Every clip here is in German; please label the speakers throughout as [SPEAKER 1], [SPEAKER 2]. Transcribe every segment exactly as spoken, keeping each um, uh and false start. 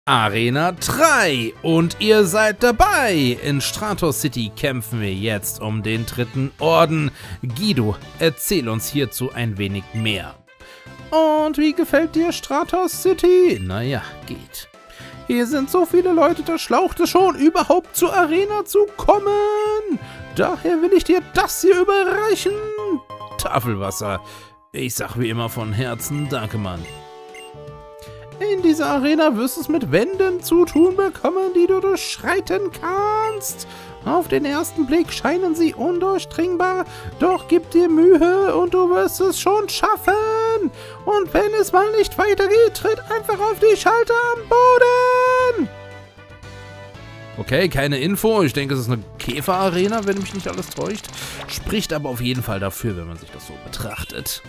[SPEAKER 1] Arena drei und ihr seid dabei. In Stratos City kämpfen wir jetzt um den dritten Orden. Guido, erzähl uns hierzu ein wenig mehr. Und wie gefällt dir Stratos City? Naja, geht. Hier sind so viele Leute, da schlaucht es schon, überhaupt zur Arena zu kommen. Daher will ich dir das hier überreichen. Tafelwasser. Ich sag wie immer von Herzen, danke Mann. In dieser Arena wirst du es mit Wänden zu tun bekommen, die du durchschreiten kannst. Auf den ersten Blick scheinen sie undurchdringbar, doch gib dir Mühe und du wirst es schon schaffen. Und wenn es mal nicht weitergeht, tritt einfach auf die Schalter am Boden. Okay, keine Info. Ich denke, es ist eine Käfer-Arena, wenn mich nicht alles täuscht. Spricht aber auf jeden Fall dafür, wenn man sich das so betrachtet.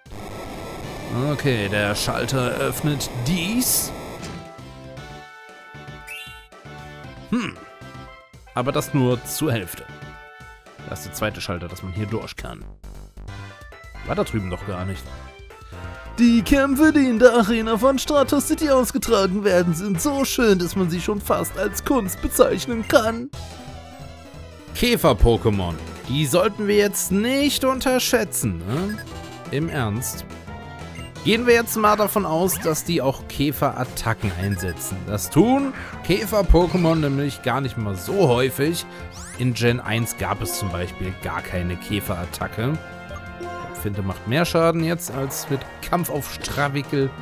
[SPEAKER 1] Okay, der Schalter öffnet dies. Hm. Aber das nur zur Hälfte. Das ist der zweite Schalter, dass man hier durch kann. War da drüben doch gar nicht. Die Kämpfe, die in der Arena von Stratos City ausgetragen werden, sind so schön, dass man sie schon fast als Kunst bezeichnen kann. Käfer-Pokémon. Die sollten wir jetzt nicht unterschätzen, ne? Im Ernst. Gehen wir jetzt mal davon aus, dass die auch Käfer-Attacken einsetzen. Das tun Käfer-Pokémon nämlich gar nicht mal so häufig. In Gen eins gab es zum Beispiel gar keine Käfer-Attacke. Finte macht mehr Schaden jetzt als mit Kampf auf Strawickel.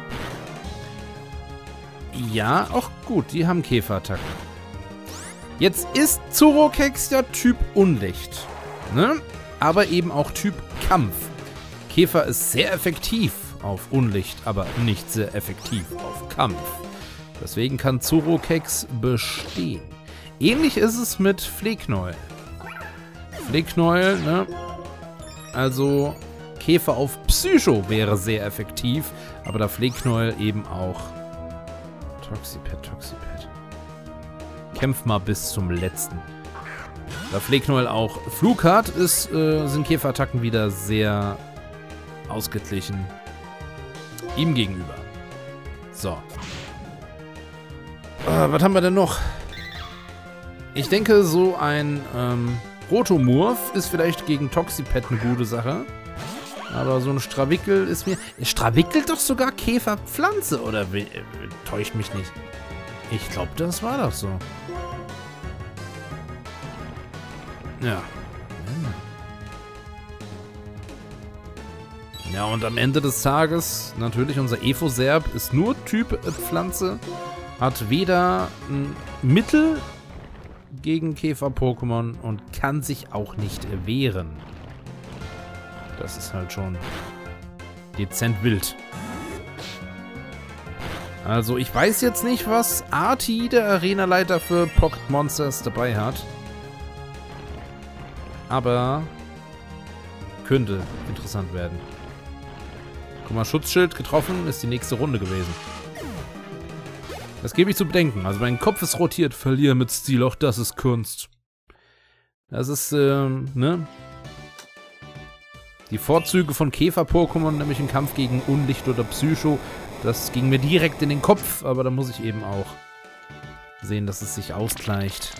[SPEAKER 1] Ja, auch gut, die haben Käfer-Attacken. Jetzt ist Zoroark ja Typ Unlicht, ne? Aber eben auch Typ Kampf. Käfer ist sehr effektiv auf Unlicht, aber nicht sehr effektiv auf Kampf. Deswegen kann Zoroark bestehen. Ähnlich ist es mit Fleeknäuel. Fleeknäuel, ne? Also Käfer auf Psycho wäre sehr effektiv, aber der Fleeknäuel eben auch Toxipet, Toxipet. Kämpf mal bis zum letzten. Da Fleeknäuel auch Flug hat, ist, äh, sind Käferattacken wieder sehr ausgeglichen ihm gegenüber. So. Äh, was haben wir denn noch? Ich denke, so ein ähm, Rotomorph ist vielleicht gegen Toxipet eine gute Sache. Aber so ein Strawickel ist mir... Strawickelt doch sogar Käferpflanze, oder äh, täuscht mich nicht? Ich glaube, das war doch so. Ja. Ja, und am Ende des Tages, natürlich unser Evoserb ist nur Typ äh, Pflanze, hat weder ein Mittel gegen Käfer-Pokémon und kann sich auch nicht wehren. Das ist halt schon dezent wild. Also ich weiß jetzt nicht, was Arti, der Arenaleiter für Pocket Monsters, dabei hat. Aber könnte interessant werden. Guck mal, Schutzschild getroffen, ist die nächste Runde gewesen. Das gebe ich zu bedenken. Also mein Kopf ist rotiert, verliere mit Stil, auch das ist Kunst. Das ist, ähm, ne? Die Vorzüge von Käfer-Pokémon, nämlich im Kampf gegen Unlicht oder Psycho, das ging mir direkt in den Kopf, aber da muss ich eben auch sehen, dass es sich ausgleicht.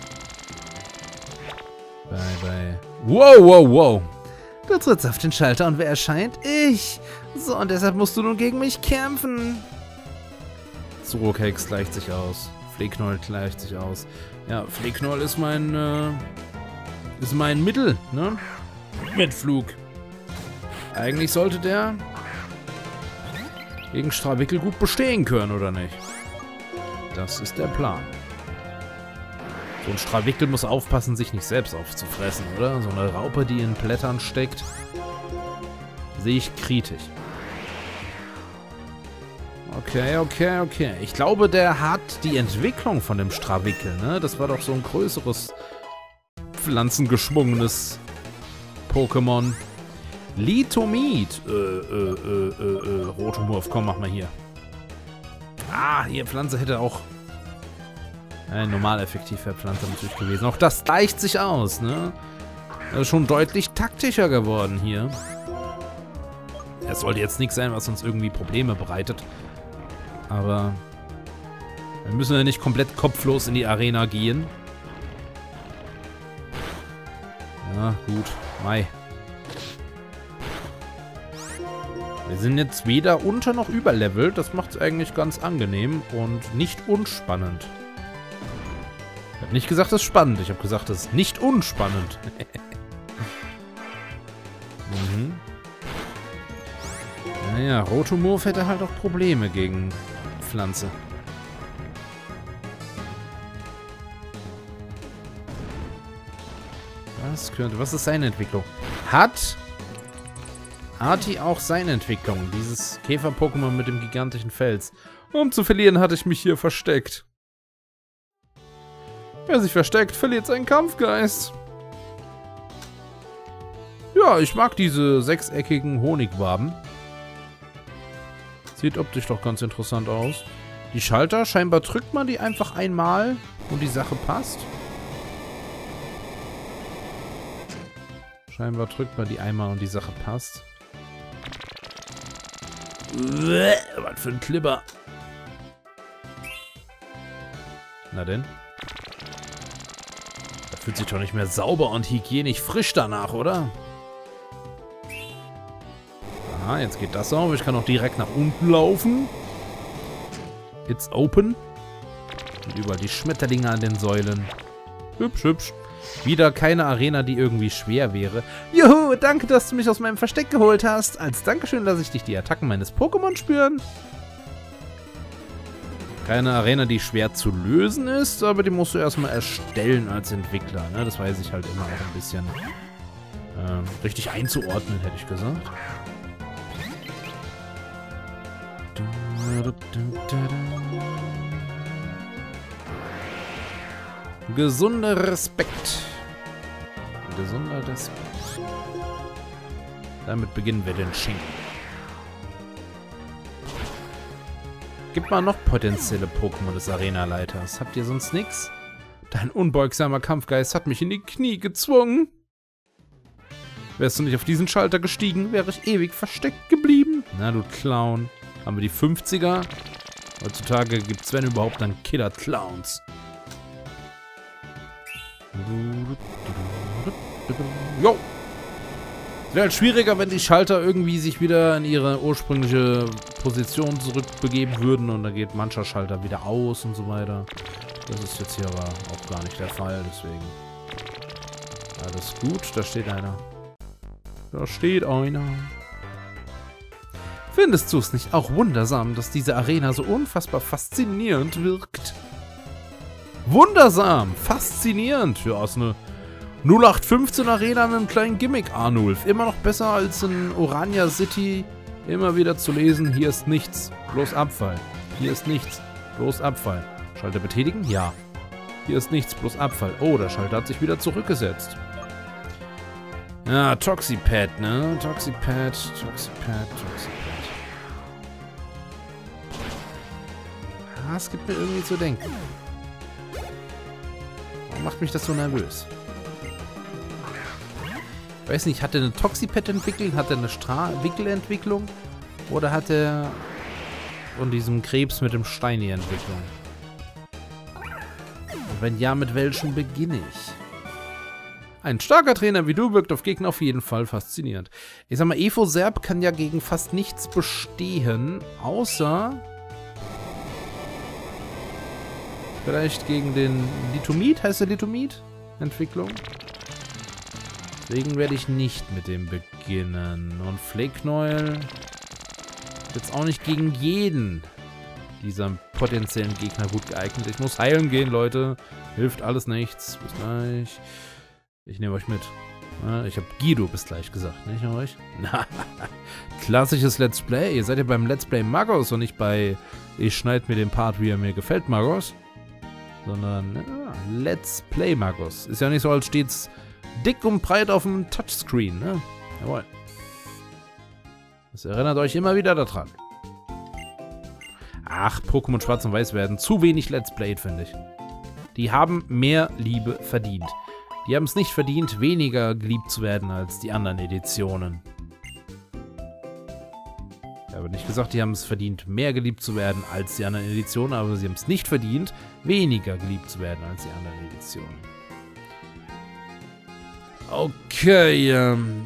[SPEAKER 1] Bei, bei... Wow, wow, wow! Du trittst auf den Schalter und wer erscheint? Ich! So, und deshalb musst du nun gegen mich kämpfen. Zoroark gleicht sich aus. Fleeknäuel gleicht sich aus. Ja, Fleeknäuel ist mein, äh, ist mein Mittel, ne? Mit Flug. Eigentlich sollte der gegen Strawickel gut bestehen können, oder nicht? Das ist der Plan. So ein Strawickel muss aufpassen, sich nicht selbst aufzufressen, oder? So eine Raupe, die in Blättern steckt, sehe ich kritisch. Okay, okay, okay. Ich glaube, der hat die Entwicklung von dem Strawickel, ne? Das war doch so ein größeres, pflanzengeschwungenes Pokémon. Litomid. Äh, äh, äh, äh, äh, Rotomorph, komm, mach mal hier. Ah, hier, Pflanze hätte auch ein normal effektiv wäre Pflanze natürlich gewesen. Auch das gleicht sich aus, ne? Das ist schon deutlich taktischer geworden hier. Es sollte jetzt nichts sein, was uns irgendwie Probleme bereitet. Aber Wir müssen ja nicht komplett kopflos in die Arena gehen. Ja, gut. Mai. Wir sind jetzt weder unter noch überlevelt. Das macht es eigentlich ganz angenehm und nicht unspannend. Ich habe nicht gesagt, es ist spannend. Ich habe gesagt, es ist nicht unspannend. mhm. Naja, Rotomorph hätte halt auch Probleme gegen Pflanze. Was könnte... Was ist seine Entwicklung? Hat Arti auch seine Entwicklung? Dieses Käfer-Pokémon mit dem gigantischen Fels. Um zu verlieren, hatte ich mich hier versteckt. Wer sich versteckt, verliert seinen Kampfgeist. Ja, ich mag diese sechseckigen Honigwaben. Sieht optisch doch ganz interessant aus. Die Schalter, scheinbar drückt man die einfach einmal und die Sache passt. Scheinbar drückt man die einmal und die Sache passt. Was für ein Klipper. Na denn? Das fühlt sich doch nicht mehr sauber und hygienisch frisch danach, oder? Aha, jetzt geht das auf. Ich kann auch direkt nach unten laufen. It's open. Und überall die Schmetterlinge an den Säulen. Hübsch, hübsch. Wieder keine Arena, die irgendwie schwer wäre. Juhu, danke, dass du mich aus meinem Versteck geholt hast. Als Dankeschön lasse ich dich die Attacken meines Pokémon spüren. Keine Arena, die schwer zu lösen ist, aber die musst du erstmal erstellen als Entwickler. Ne? Das weiß ich halt immer auch ein bisschen ähm, richtig einzuordnen, hätte ich gesagt. Gesunder Respekt. Gesunder Respekt. Damit beginnen wir den Schinken. Gibt mal noch potenzielle Pokémon des Arena-Leiters. Habt ihr sonst nichts? Dein unbeugsamer Kampfgeist hat mich in die Knie gezwungen. Wärst du nicht auf diesen Schalter gestiegen, wäre ich ewig versteckt geblieben. Na, du Clown. Haben wir die fünfziger? Heutzutage gibt es, wenn überhaupt, dann Killer-Clowns. Jo! Es wäre halt schwieriger, wenn die Schalter irgendwie sich wieder in ihre ursprüngliche Position zurückbegeben würden und dann geht mancher Schalter wieder aus und so weiter. Das ist jetzt hier aber auch gar nicht der Fall, deswegen. Alles gut, da steht einer. Da steht einer. Findest du es nicht auch wundersam, dass diese Arena so unfassbar faszinierend wirkt? Wundersam, faszinierend. Ja, ist eine null acht fünfzehn Arena mit einem kleinen Gimmick, Arnulf. Immer noch besser als in Orania City immer wieder zu lesen, hier ist nichts, bloß Abfall. Hier ist nichts, bloß Abfall. Schalter betätigen? Ja. Hier ist nichts, bloß Abfall. Oh, der Schalter hat sich wieder zurückgesetzt. Ja, Toxipad, ne? Toxipad, Toxipad, Toxipad. Ah, es gibt mir irgendwie zu denken. Warum macht mich das so nervös? Ich weiß nicht, hat er eine Toxipad entwickelt? Hat er eine Stra-Wickel-Entwicklung? Oder hat er von diesem Krebs mit dem Stein die Entwicklung? Und wenn ja, mit welchem beginne ich? Ein starker Trainer wie du wirkt auf Gegner auf jeden Fall faszinierend. Ich sag mal, Evoserb kann ja gegen fast nichts bestehen, außer vielleicht gegen den Litomid, heißt der Litomid? Entwicklung. Deswegen werde ich nicht mit dem beginnen. Und Flakenoil jetzt auch nicht gegen jeden dieser potenziellen Gegner gut geeignet. Ich muss heilen gehen, Leute. Hilft alles nichts. Bis gleich. Ich nehme euch mit. Ich habe Guido bis gleich gesagt, nicht euch? Klassisches Let's Play. Ihr seid ja beim Let's Play Magos und nicht bei ich schneide mir den Part, wie er mir gefällt, Magos. Sondern ja, Let's Play Magos. Ist ja nicht so, als steht's dick und breit auf dem Touchscreen, ne? Jawohl. Das erinnert euch immer wieder daran. Ach, Pokémon Schwarz und Weiß werden zu wenig Let's Played, finde ich. Die haben mehr Liebe verdient. Die haben es nicht verdient, weniger geliebt zu werden als die anderen Editionen. Ich habe nicht gesagt, die haben es verdient, mehr geliebt zu werden als die anderen Editionen, aber sie haben es nicht verdient, weniger geliebt zu werden als die anderen Editionen. Okay, ähm...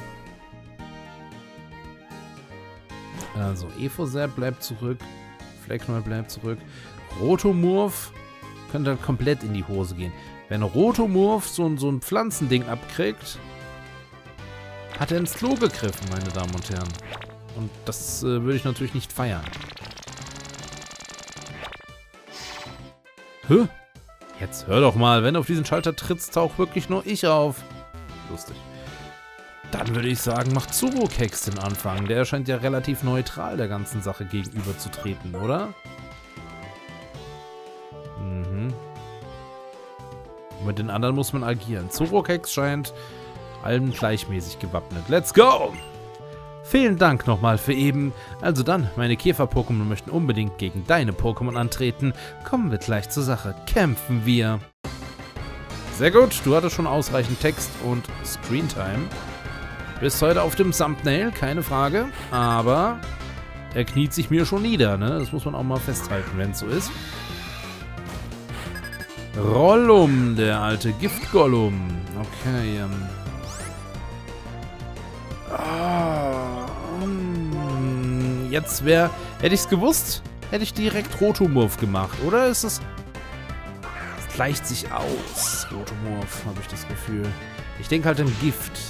[SPEAKER 1] Also, Evozap bleibt zurück, Flecknoll bleibt zurück, Rotomorph könnte halt komplett in die Hose gehen. Wenn Rotomorph so, so ein Pflanzending abkriegt, hat er ins Klo gegriffen, meine Damen und Herren. Und das äh, würde ich natürlich nicht feiern. Hä? Jetzt hör doch mal, wenn du auf diesen Schalter trittst, taucht wirklich nur ich auf. Lustig. Dann würde ich sagen, macht Zorokex den Anfang. Der scheint ja relativ neutral der ganzen Sache gegenüberzutreten, oder? Mhm. Mit den anderen muss man agieren. Zorokex scheint allen gleichmäßig gewappnet. Let's go! Vielen Dank nochmal für eben. Also dann, meine Käfer-Pokémon möchten unbedingt gegen deine Pokémon antreten. Kommen wir gleich zur Sache. Kämpfen wir. Sehr gut, du hattest schon ausreichend Text und Screentime. Bist heute auf dem Thumbnail, keine Frage. Aber er kniet sich mir schon nieder, ne? Das muss man auch mal festhalten, wenn es so ist. Rollum, der alte Gift-Gollum. Okay, ähm... Oh, jetzt wäre... Hätte ich es gewusst, hätte ich direkt Rotomorph gemacht, oder? Ist es... Es gleicht sich aus, Rotomorph, habe ich das Gefühl. Ich denke halt an Gift.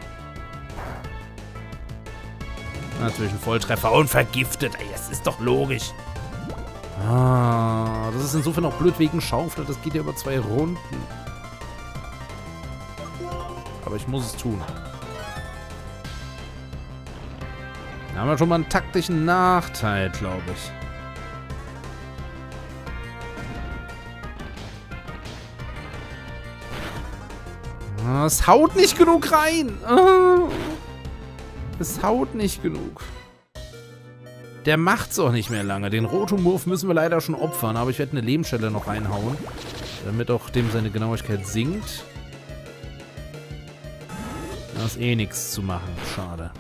[SPEAKER 1] Natürlich ein Volltreffer und vergiftet. Ey, das ist doch logisch. Ah, das ist insofern auch blöd wegen Schaufel. Das geht ja über zwei Runden. Aber ich muss es tun. Da haben wir schon mal einen taktischen Nachteil, glaube ich. Ah, es haut nicht genug rein. Ah. Es haut nicht genug. Der macht's auch nicht mehr lange. Den Rotomorph müssen wir leider schon opfern, aber ich werde eine Lebensstelle noch reinhauen, damit auch dem seine Genauigkeit sinkt. Da ist eh nichts zu machen. Schade.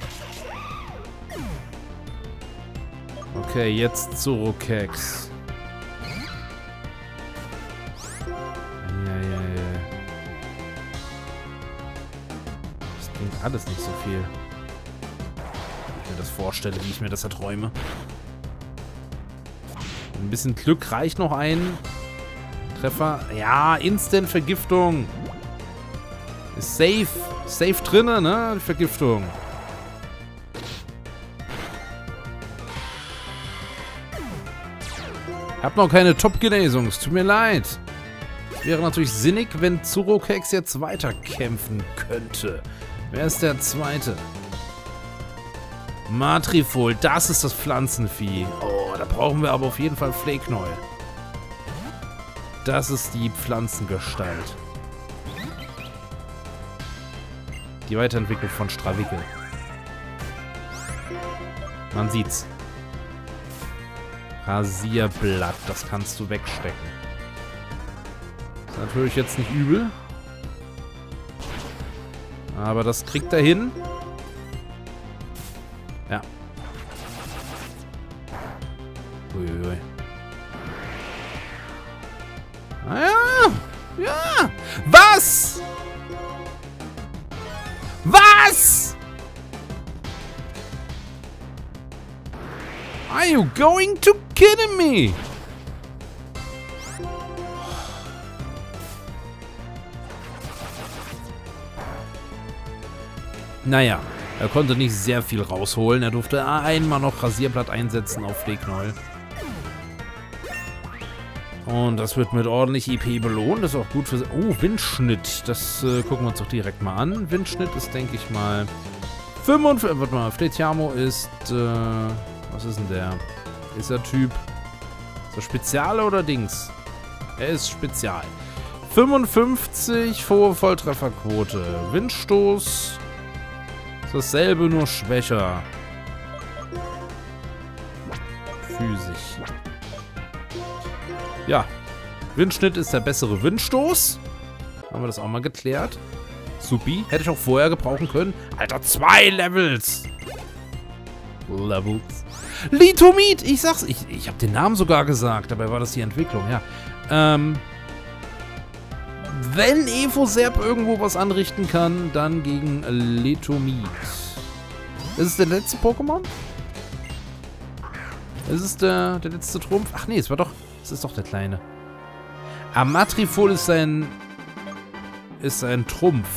[SPEAKER 1] Okay, jetzt Zorokex. Ja, ja, ja. Das bringt alles nicht so viel. Das vorstelle, wie ich mir das erträume. Ein bisschen Glück reicht noch ein Treffer. Ja, Instant-Vergiftung. Ist safe. Safe drinne, ne? Die Vergiftung. Hab noch keine Top-Genesung. Es tut mir leid. Es wäre natürlich sinnig, wenn Zorokex jetzt weiterkämpfen könnte. Wer ist der Zweite? Matrifol, das ist das Pflanzenvieh. Oh, da brauchen wir aber auf jeden Fall Flecknoll. Das ist die Pflanzengestalt. Die Weiterentwicklung von Strawickel. Man sieht's. Rasierblatt, das kannst du wegstecken. Ist natürlich jetzt nicht übel. Aber das kriegt er hin. Ja. Uiuiui. Ah ja! Ja! Was? Was? Are you going to kidding me? Naja. Er konnte nicht sehr viel rausholen. Er durfte einmal noch Rasierblatt einsetzen auf Flecknoll. Und das wird mit ordentlich I P belohnt. Das ist auch gut für... Oh, Windschnitt. Das äh, gucken wir uns doch direkt mal an. Windschnitt ist, denke ich mal... fünfundfünfzig... Warte mal, Fletiamo ist... Äh, was ist denn der? Ist er Typ... Ist er Spezial oder Dings? Er ist Spezial. fünfundfünfzig hohe Volltrefferquote. Windstoß... Dasselbe, nur schwächer. Physisch. Ja. Windschnitt ist der bessere Windstoß. Haben wir das auch mal geklärt. Supi. Hätte ich auch vorher gebrauchen können. Alter, zwei Levels. Levels. Litomid! Ich sag's, ich, ich habe den Namen sogar gesagt, dabei war das die Entwicklung, ja. Ähm, wenn Evoserb irgendwo was anrichten kann, dann gegen Litomid. Ist es der letzte Pokémon? Ist es der, der letzte Trumpf? Ach nee, es war doch, es ist doch der kleine. Amatrifol ist sein, ist sein Trumpf.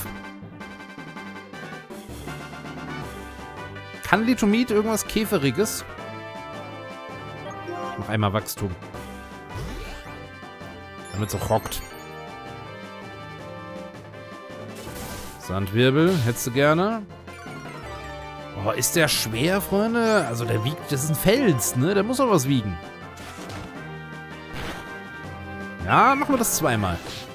[SPEAKER 1] Kann Litomid irgendwas Käferiges? Noch einmal Wachstum. Damit es auch rockt. Sandwirbel, hättest du gerne? Oh, ist der schwer, Freunde? Also der wiegt, das ist ein Fels, ne? Der muss doch was wiegen. Ja, machen wir das zweimal.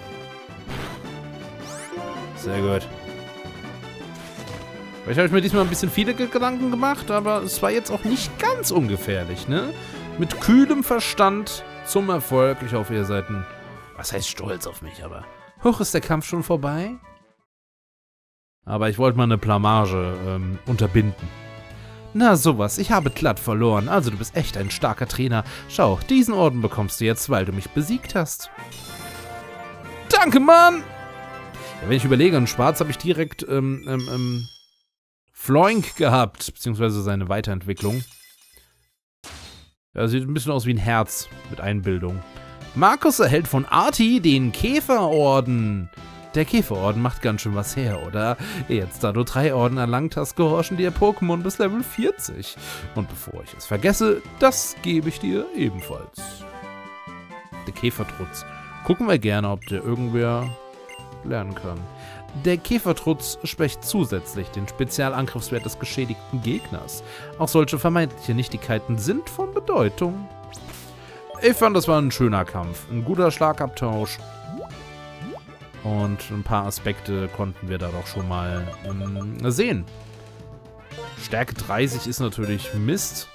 [SPEAKER 1] Sehr gut. Vielleicht habe ich mir diesmal ein bisschen viele Gedanken gemacht, aber es war jetzt auch nicht ganz ungefährlich, ne? Mit kühlem Verstand zum Erfolg. Ich hoffe, ihr seid ein... Was heißt stolz auf mich, aber... Hoch, ist der Kampf schon vorbei? Aber ich wollte mal eine Blamage ähm, unterbinden. Na sowas, ich habe glatt verloren. Also du bist echt ein starker Trainer. Schau, diesen Orden bekommst du jetzt, weil du mich besiegt hast. Danke, Mann! Ja, wenn ich überlege, in Schwarz habe ich direkt ähm, ähm, ähm, Floink gehabt, beziehungsweise seine Weiterentwicklung. Ja, sieht ein bisschen aus wie ein Herz mit Einbildung. Markus erhält von Arti den Käferorden. Der Käferorden macht ganz schön was her, oder? Jetzt, da du drei Orden erlangt hast, gehorchen dir Pokémon bis Level vierzig. Und bevor ich es vergesse, das gebe ich dir ebenfalls. Der Käfertrutz. Gucken wir gerne, ob der irgendwer lernen kann. Der Käfertrutz schwächt zusätzlich den Spezialangriffswert des geschädigten Gegners. Auch solche vermeintliche Nichtigkeiten sind von Bedeutung. Ich fand, das war ein schöner Kampf. Ein guter Schlagabtausch. Und ein paar Aspekte konnten wir da doch schon mal ähm, sehen. Stärke dreißig ist natürlich Mist.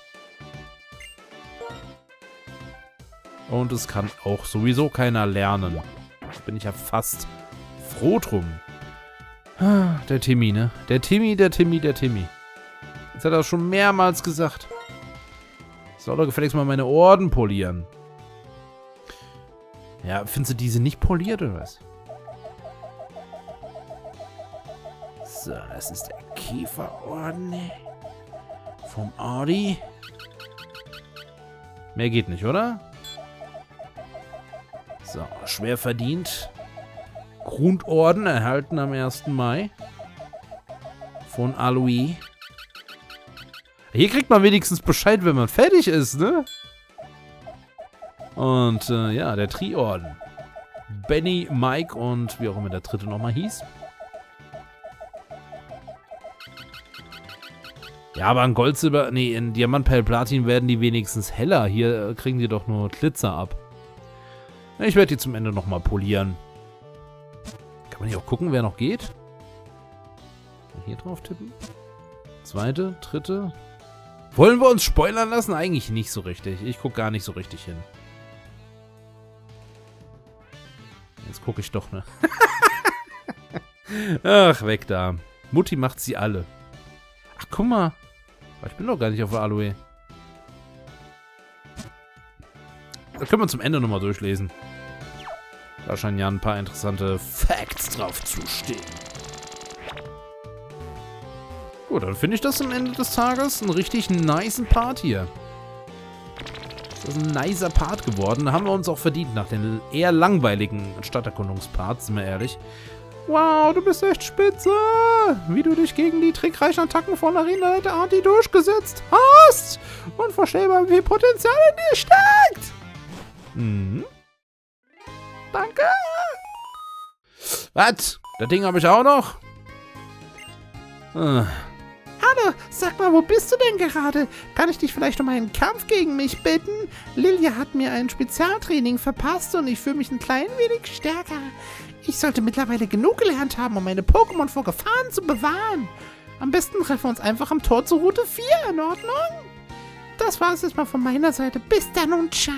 [SPEAKER 1] Und es kann auch sowieso keiner lernen. Da bin ich ja fast froh drum. Ah, der Timmy, ne? Der Timmy, der Timmy, der Timmy. Jetzt hat er schon mehrmals gesagt. Soll doch gefälligst mal meine Orden polieren. Ja, findest du diese nicht poliert oder was? So, das ist der Käferorden vom Audi. Mehr geht nicht, oder? So, schwer verdient. Grundorden erhalten am ersten Mai. Von Aloy. Hier kriegt man wenigstens Bescheid, wenn man fertig ist, ne? Und, äh, ja, der Triorden. Benny, Mike und wie auch immer der dritte nochmal hieß. Ja, aber in Gold, Silber, nee, in Diamant, Perl, Platin werden die wenigstens heller. Hier kriegen die doch nur Glitzer ab. Ich werde die zum Ende nochmal polieren. Kann man hier auch gucken, wer noch geht? Hier drauf tippen. Zweite, dritte. Wollen wir uns spoilern lassen? Eigentlich nicht so richtig. Ich gucke gar nicht so richtig hin. Jetzt gucke ich doch, ne? Ach, weg da. Mutti macht sie alle. Ach, guck mal. Ich bin doch gar nicht auf der Aloe. Da können wir zum Ende nochmal durchlesen. Da scheinen ja ein paar interessante Facts drauf zu stehen. Gut, dann finde ich das am Ende des Tages einen richtig nicen Part hier. Das ist ein nicer Part geworden. Da haben wir uns auch verdient nach den eher langweiligen Stadterkundungsparts, sind wir ehrlich. Wow, du bist echt spitze! Wie du dich gegen die trickreichen Attacken von Arenaleiter Arti durchgesetzt hast! Unvorstellbar, wie viel Potenzial in dir steckt! Mhm. Danke! Was? Das Ding habe ich auch noch? Äh. Hallo, sag mal, wo bist du denn gerade? Kann ich dich vielleicht um einen Kampf gegen mich bitten? Lilia hat mir ein Spezialtraining verpasst und ich fühle mich ein klein wenig stärker. Ich sollte mittlerweile genug gelernt haben, um meine Pokémon vor Gefahren zu bewahren. Am besten treffen wir uns einfach am Tor zur Route vier, in Ordnung? Das war es jetzt mal von meiner Seite. Bis dann und ciao.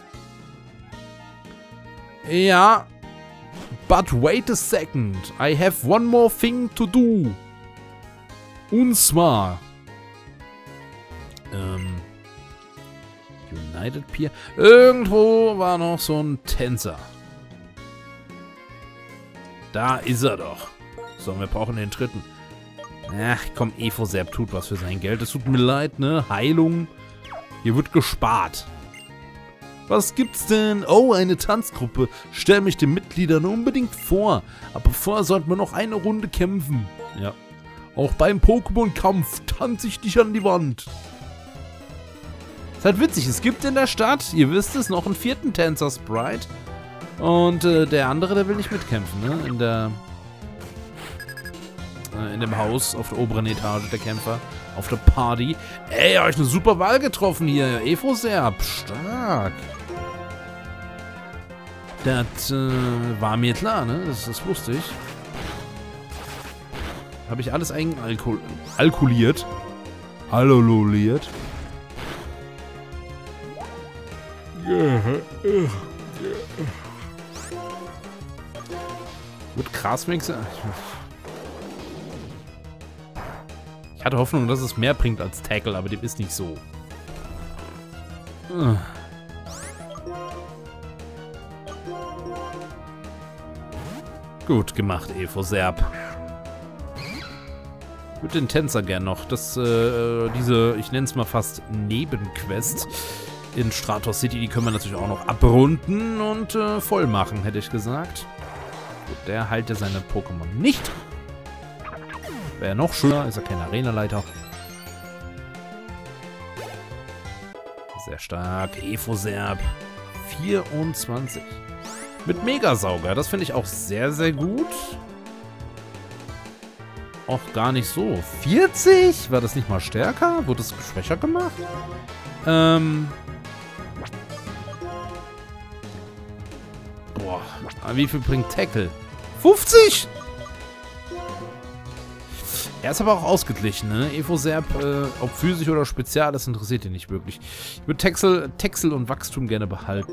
[SPEAKER 1] Ja. But wait a second. I have one more thing to do. Und zwar United Pier. Irgendwo war noch so ein Tänzer. Da ist er doch. So, wir brauchen den dritten. Ach komm, Efoserb tut was für sein Geld. Es tut mir leid, ne? Heilung. Hier wird gespart. Was gibt's denn? Oh, eine Tanzgruppe. Stell mich den Mitgliedern unbedingt vor. Aber vorher sollten wir noch eine Runde kämpfen. Ja. Auch beim Pokémon-Kampf tanze ich dich an die Wand. Ist halt witzig. Es gibt in der Stadt, ihr wisst es, noch einen vierten Tänzer-Sprite. Und äh, der andere, der will nicht mitkämpfen, ne? In der... Äh, in dem Haus auf der oberen Etage der Kämpfer. Auf der Party. Ey, euch eine super Wahl getroffen hier. Efoserb. Stark. Das äh, war mir klar, ne? Das, das wusste ich. Habe ich alles alkoholiert. Alkoholiert. Gut, Grasmixer. Ich hatte Hoffnung, dass es mehr bringt als Tackle, aber dem ist nicht so. Gut gemacht, Efoserb. Ich würde den Tänzer gern noch. Das, äh, diese, ich nenne es mal fast Nebenquest in Stratos City, die können wir natürlich auch noch abrunden und äh, voll machen, hätte ich gesagt. Gut, der heilt ja seine Pokémon nicht. Wäre noch schöner, ist er kein Arenaleiter. Sehr stark. Efoserb. vierundzwanzig. Mit Megasauger. Das finde ich auch sehr, sehr gut. Auch gar nicht so. vierzig? War das nicht mal stärker? Wurde es schwächer gemacht? Ähm. Boah. Wie viel bringt Tackle? fünfzig? Er ist aber auch ausgeglichen, ne? Efoserb, äh, ob physisch oder spezial, das interessiert ihn nicht wirklich. Ich würde Texel, Texel und Wachstum gerne behalten.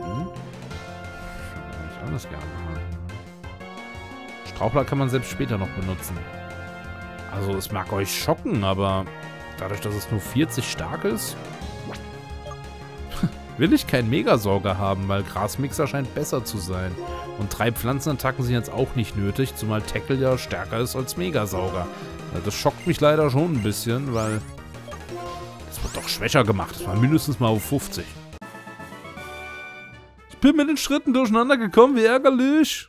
[SPEAKER 1] Ich alles gerne behalten. Strauchler kann man selbst später noch benutzen. Also, es mag euch schocken, aber dadurch, dass es nur vierzig stark ist, will ich keinen Megasauger haben, weil Grasmixer scheint besser zu sein. Und drei Pflanzenattacken sind jetzt auch nicht nötig, zumal Tackle ja stärker ist als Megasauger. Ja, das schockt mich leider schon ein bisschen, weil das wird doch schwächer gemacht. Das war mindestens mal auf fünfzig. Ich bin mit den Schritten durcheinander gekommen, wie ärgerlich.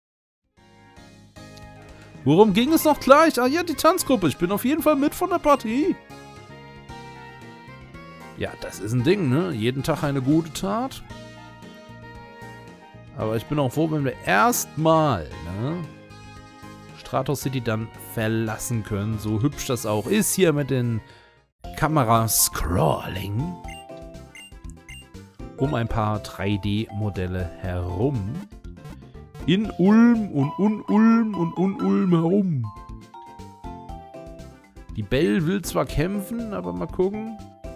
[SPEAKER 1] Worum ging es noch gleich? Ah ja, die Tanzgruppe. Ich bin auf jeden Fall mit von der Partie. Ja, das ist ein Ding, ne? Jeden Tag eine gute Tat. Aber ich bin auch froh, wenn wir erstmal, ne, Stratos City dann verlassen können. So hübsch das auch ist hier mit den Kamerascrolling um ein paar drei D-Modelle herum. In Ulm und Un-Ulm und Un-Ulm herum. Die Belle will zwar kämpfen, aber mal gucken.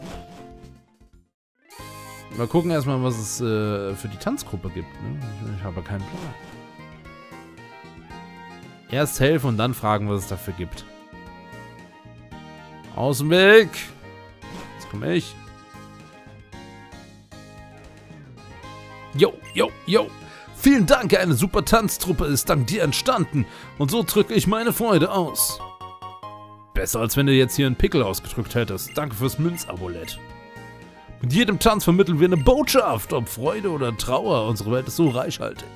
[SPEAKER 1] Mal gucken erstmal, was es äh, für die Tanzgruppe gibt. Ne? Ich, ich habe keinen Plan. Erst helfen und dann fragen, was es dafür gibt. Aus dem Weg! Jetzt komme ich. Jo, jo, jo! Vielen Dank, eine super Tanztruppe ist dank dir entstanden. Und so drücke ich meine Freude aus. Besser, als wenn du jetzt hier einen Pickel ausgedrückt hättest. Danke fürs Münzamulett. Mit jedem Tanz vermitteln wir eine Botschaft, ob Freude oder Trauer. Unsere Welt ist so reichhaltig.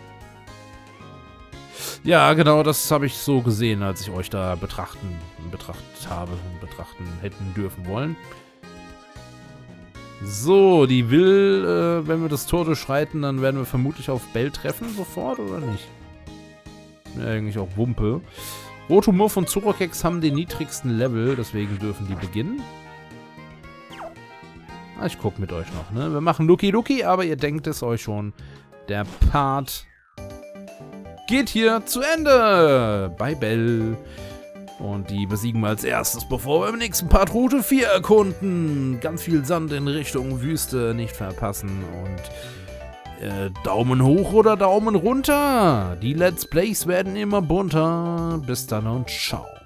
[SPEAKER 1] Ja, genau, das habe ich so gesehen, als ich euch da betrachten, betrachtet habe und betrachten hätten dürfen wollen. So, die will, äh, wenn wir das Tor durchschreiten, dann werden wir vermutlich auf Belle treffen, sofort, oder nicht? Ja, eigentlich auch Wumpe. Rotomorph und Zorokex haben den niedrigsten Level, deswegen dürfen die beginnen. Ah, ich gucke mit euch noch, ne? Wir machen Lucky Lucky, aber ihr denkt es euch schon. Der Part geht hier zu Ende bei Belle. Und die besiegen wir als erstes, bevor wir im nächsten Part Route vier erkunden. Ganz viel Sand in Richtung Wüste, nicht verpassen. Und äh, Daumen hoch oder Daumen runter. Die Let's Plays werden immer bunter. Bis dann und ciao.